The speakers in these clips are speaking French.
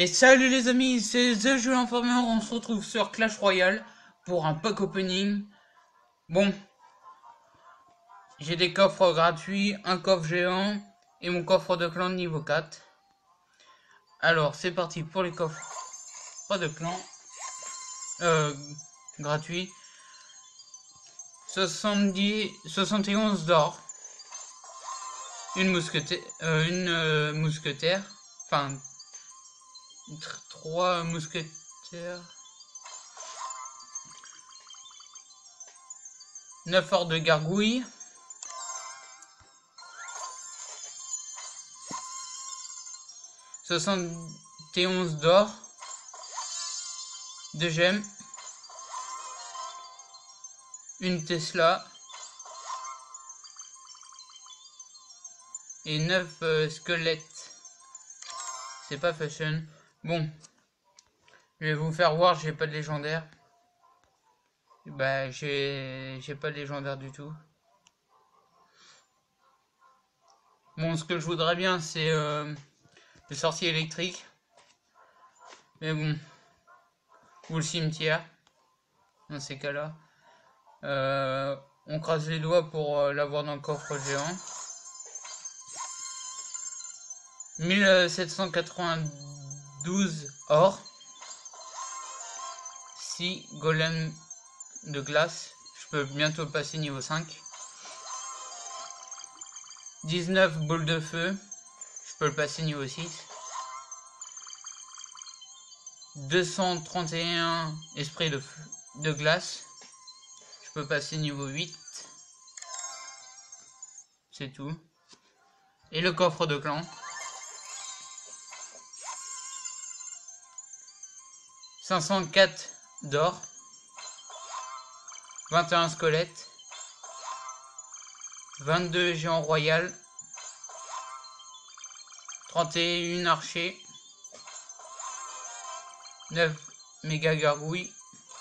Et salut les amis, c'est The Jeu Informeur, on se retrouve sur Clash Royale pour un pack opening. Bon, j'ai des coffres gratuits, un coffre géant et mon coffre de clan de niveau 4. Alors c'est parti pour les coffres de clan gratuits. 71 d'or, une mousquetaire, enfin 3 mousquetaires, 9 ors de gargouille, 71 d'or, 2 gemmes, une Tesla et 9 squelettes. C'est pas fashion. Bon, je vais vous faire voir, j'ai pas de légendaire. Bah j'ai pas de légendaire du tout. Bon, ce que je voudrais bien c'est le sorcier électrique. Mais bon, ou le cimetière dans ces cas-là. On croise les doigts pour l'avoir dans le coffre géant. 1792 or, 6 golems de glace, je peux bientôt passer niveau 5. 19 boules de feu, je peux le passer niveau 6. 231 esprits de glace, je peux passer niveau 8. C'est tout. Et le coffre de clan. 504 d'or, 21 squelettes, 22 géants royales, 31 archers, 9 méga gargouilles,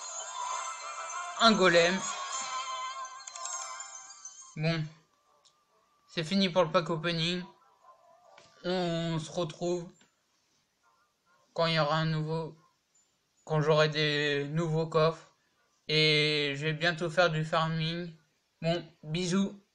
un golem. Bon, c'est fini pour le pack opening. On se retrouve quand il y aura quand j'aurai des nouveaux coffres, et je vais bientôt faire du farming. Bon, bisous.